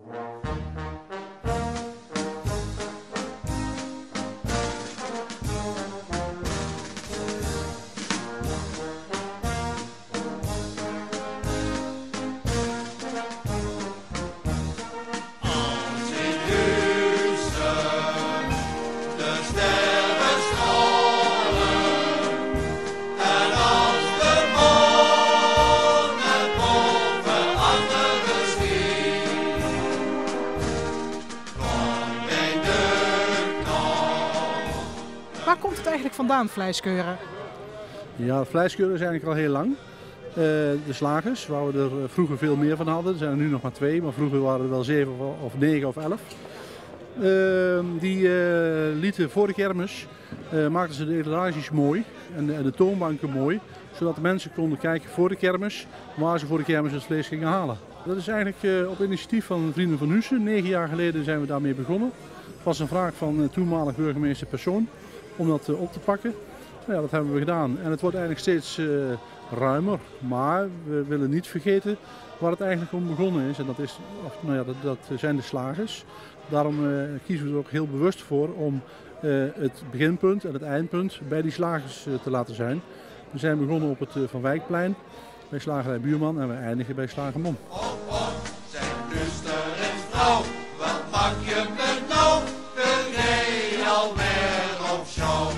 Waar komt het eigenlijk vandaan, vleiskeuren? Ja, vleiskeuren is eigenlijk al heel lang. De slagers, waar we er vroeger veel meer van hadden, er zijn er nu nog maar 2, maar vroeger waren er wel 7 of 9 of 11. Die lieten voor de kermis, maakten ze de etalages mooi en de toonbanken mooi, zodat de mensen konden kijken voor de kermis waar ze voor de kermis het vlees gingen halen. Dat is eigenlijk op initiatief van Vrienden van Hussen. 9 jaar geleden zijn we daarmee begonnen. Het was een vraag van toenmalig burgemeester Persoon om dat op te pakken. Nou ja, dat hebben we gedaan en het wordt eigenlijk steeds ruimer, maar we willen niet vergeten waar het eigenlijk om begonnen is. En dat zijn de slagers. Daarom kiezen we er ook heel bewust voor om het beginpunt en het eindpunt bij die slagers te laten zijn. We zijn begonnen op het Van Wijkplein bij Slagerij Buurman en we eindigen bij Slager Mom. Zijn luster en vrouw, wat mag je me nou? De rij alweer op show.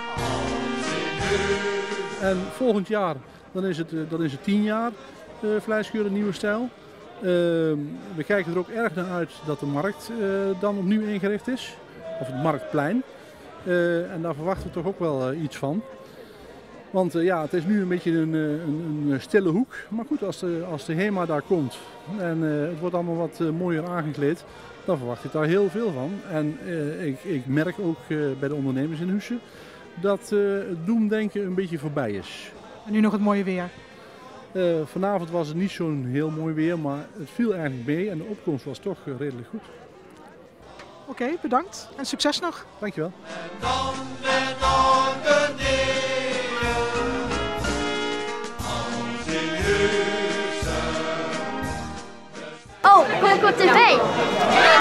En volgend jaar dan is het 10 jaar vleiskeuren nieuwe stijl. We kijken er ook erg naar uit dat de markt dan opnieuw ingericht is. Of het Marktplein. En daar verwachten we toch ook wel iets van. Want ja, het is nu een beetje een stille hoek. Maar goed, als de HEMA daar komt en het wordt allemaal wat mooier aangekleed, dan verwacht ik daar heel veel van. En ik merk ook bij de ondernemers in Hussen dat het doemdenken een beetje voorbij is. En nu nog het mooie weer. Vanavond was het niet zo'n heel mooi weer, maar het viel eigenlijk mee en de opkomst was toch redelijk goed. Oké, bedankt en succes nog. Dankjewel. En dan naar beneden, als in Hussen. Oh, kom ik op tv?